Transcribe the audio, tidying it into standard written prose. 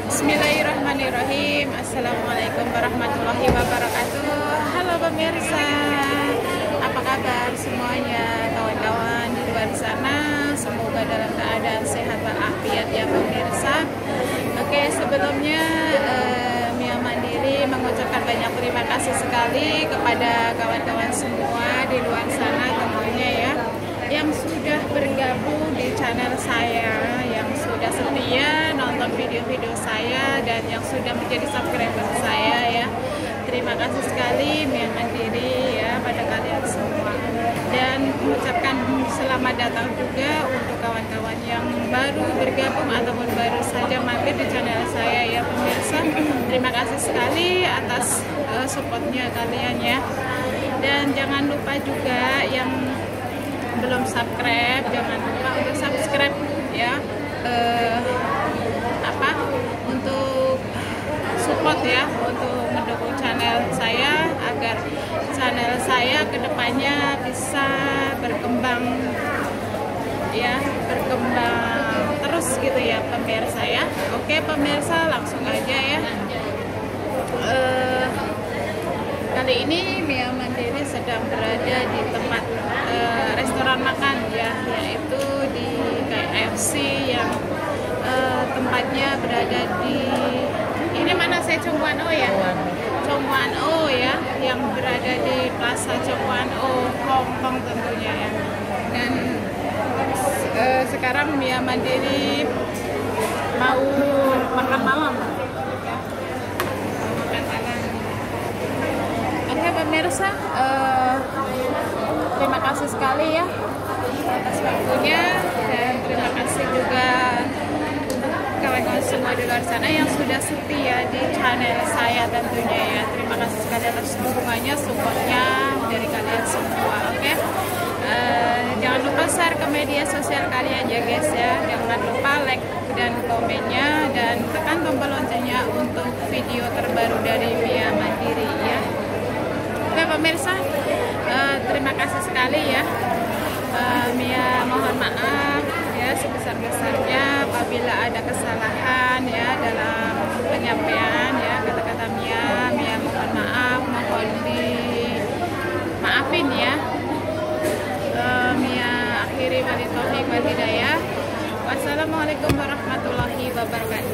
Bismillahirrahmanirrahim. Assalamualaikum warahmatullahi wabarakatuh. Halo pemirsa, apa kabar semuanya, kawan-kawan di luar sana? Semoga dalam keadaan sehat walafiat ya pemirsa. Oke, sebelumnya Mia Mandiri mengucapkan banyak terima kasih sekali kepada kawan-kawan semua di luar sana tentunya ya, yang sudah bergabung di channel saya, yang sudah setia nonton video-video saya, dan yang sudah menjadi subscriber saya ya. Terima kasih sekali Mia Mandiri ya pada kalian semua, dan mengucapkan selamat datang juga untuk kawan-kawan yang baru bergabung ataupun baru saja mampir di channel saya ya pemirsa. Terima kasih sekali atas supportnya kalian ya, dan jangan lupa juga yang belum subscribe, jangan lupa untuk subscribe ya, untuk support ya, untuk mendukung channel saya agar channel saya kedepannya bisa berkembang ya, berkembang terus gitu ya pemirsa ya. Oke pemirsa, langsung aja ya. Kali ini Mia Mandiri sedang berada di tempat restoran makan ya, yaitu di KFC yang tempatnya berada di ini mana saya Chong Wan Oh ya, Chong Wan Oh ya, yang berada di Plaza Chong Wan Oh Hong Kong tentunya ya. Dan sekarang Mia Mandiri mau makan malam ya. Oke pemirsa, terima kasih sekali ya atas waktunya, dan terima kasih juga kawan-kawan semua di luar sana yang sudah setia di channel saya tentunya ya. Terima kasih sekali atas dukungannya, supportnya dari kalian semua. Oke, jangan lupa share ke media sosial kalian ya guys ya. Jangan lupa like dan komennya, dan tekan tombol loncengnya untuk video terbaru dari Mia Mandiri ya. Oke pemirsa, terima kasih sekali ya. Mia mohon maaf ya sebesar-besarnya apabila ada kesalahan ya dalam penyampaian ya kata-kata Mia. Mia mohon maaf, mohon dimaafin ya. Mia akhiri wali taufiq wal hidayah. Wassalamualaikum warahmatullahi wabarakatuh.